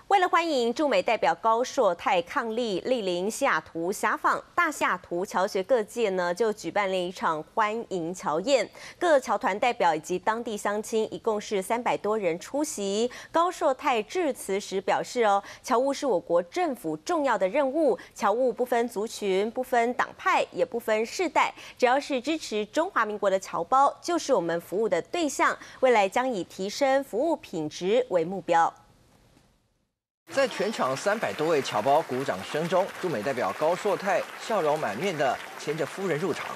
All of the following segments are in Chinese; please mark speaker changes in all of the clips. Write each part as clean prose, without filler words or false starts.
Speaker 1: 为了欢迎驻美代表高硕泰伉俪莅临西雅图辖访，大西雅图侨学各界呢就举办了一场欢迎侨宴，各侨团代表以及当地乡亲一共是300多人出席。高硕泰致辞时表示，侨务是我国政府重要的任务，侨务不分族群、不分党派，也不分世代，只要是支持中华民国的侨胞，就是我们服务的对象。未来将以提升服务品质为目标。
Speaker 2: 在全场300多位侨胞鼓掌声中，驻美代表高硕泰笑容满面地牵着夫人入场。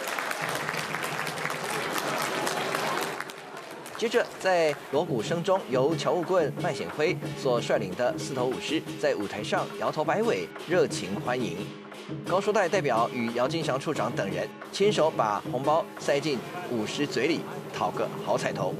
Speaker 2: 接着，在锣鼓声中，由侨务顾问麦显辉所率领的4头舞狮在舞台上摇头摆尾，热情欢迎。高硕泰代表与姚金祥处长等人亲手把红包塞进舞狮嘴里，讨个好彩头。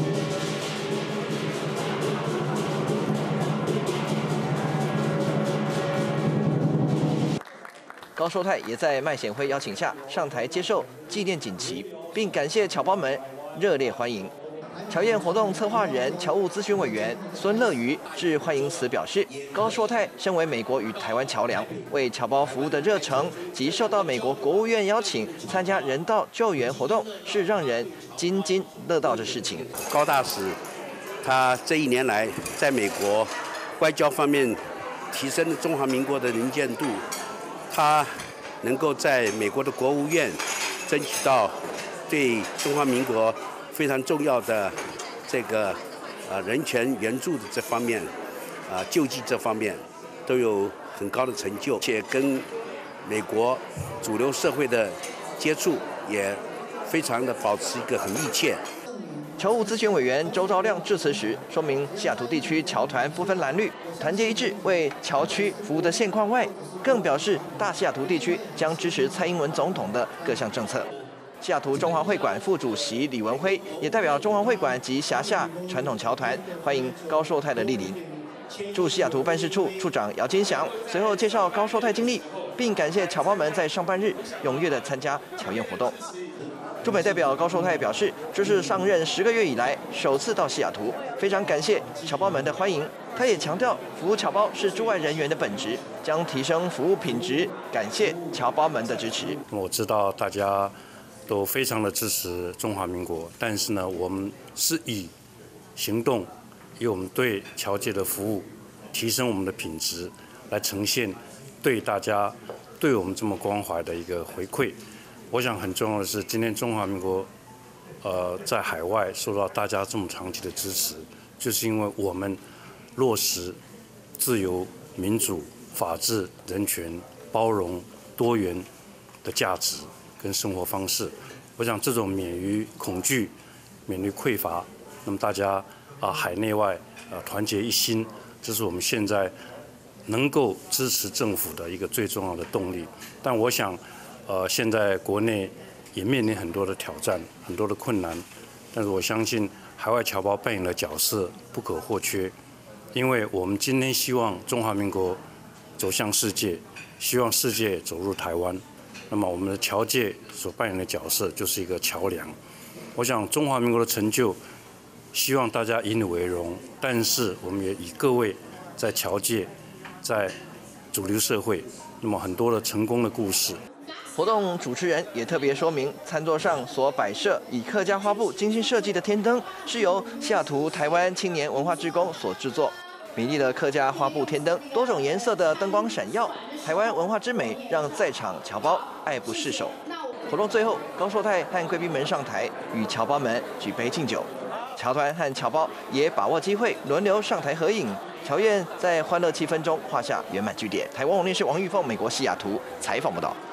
Speaker 2: 高硕泰也在麦显辉邀请下上台接受纪念锦旗，并感谢侨胞们热烈欢迎。侨宴活动策划人、侨务咨询委员孙乐瑜致欢迎词表示，高硕泰身为美国与台湾桥梁，为侨胞服务的热诚及受到美国国务院邀请参加人道救援活动，是让人津津乐道的事情。
Speaker 3: 高大使他这1年来在美国外交方面提升中华民国的能见度。 他能够在美国的国务院争取到对中华民国非常重要的这个人权援助的这方面，救济这方面都有很高的成就，且跟美国主流社会的接触也非常的保持一个很密切。
Speaker 2: 侨务咨询委员周昭亮致辞时说明，西雅图地区侨团不分蓝绿，团结一致为侨区服务的现况外，更表示大西雅图地区将支持蔡英文总统的各项政策。西雅图中华会馆副主席李文辉也代表中华会馆及辖下传统侨团欢迎高硕泰的莅临。驻西雅图办事处处长姚金祥随后介绍高硕泰经历，并感谢侨胞们在上班日踊跃地参加侨宴活动。 驻美代表高硕泰表示，这是上任10个月以来首次到西雅图，非常感谢侨胞们的欢迎。他也强调，服务侨胞是驻外人员的本职，将提升服务品质。感谢侨胞们的支持。
Speaker 4: 我知道大家都非常的支持中华民国，但是呢，我们是以行动，以我们对侨界的服务，提升我们的品质，来呈现对大家对我们这么关怀的一个回馈。 我想很重要的是，今天中华民国，在海外受到大家这么长期的支持，就是因为我们落实自由、民主、法治、人权、包容、多元的价值跟生活方式。我想这种免于恐惧、免于匮乏，那么大家海内外团结一心，这是我们现在能够支持政府的一个最重要的动力。但我想。 现在国内也面临很多的挑战，很多的困难，但是我相信海外侨胞扮演的角色不可或缺，因为我们今天希望中华民国走向世界，希望世界走入台湾，那么我们的侨界所扮演的角色就是一个桥梁。我想中华民国的成就，希望大家引以为荣，但是我们也以各位在侨界，在主流社会，那么很多的成功的故事。
Speaker 2: 活动主持人也特别说明，餐桌上所摆设以客家花布精心设计的天灯，是由西雅图台湾青年文化志工所制作。美丽的客家花布天灯，多种颜色的灯光闪耀，台湾文化之美让在场侨胞爱不释手。活动最后，高硕泰和贵宾们上台与侨胞们举杯敬酒，侨团和侨胞也把握机会轮流上台合影。侨宴在欢乐气氛中画下圆满句点。台湾网电视王玉凤，美国西雅图采访报道。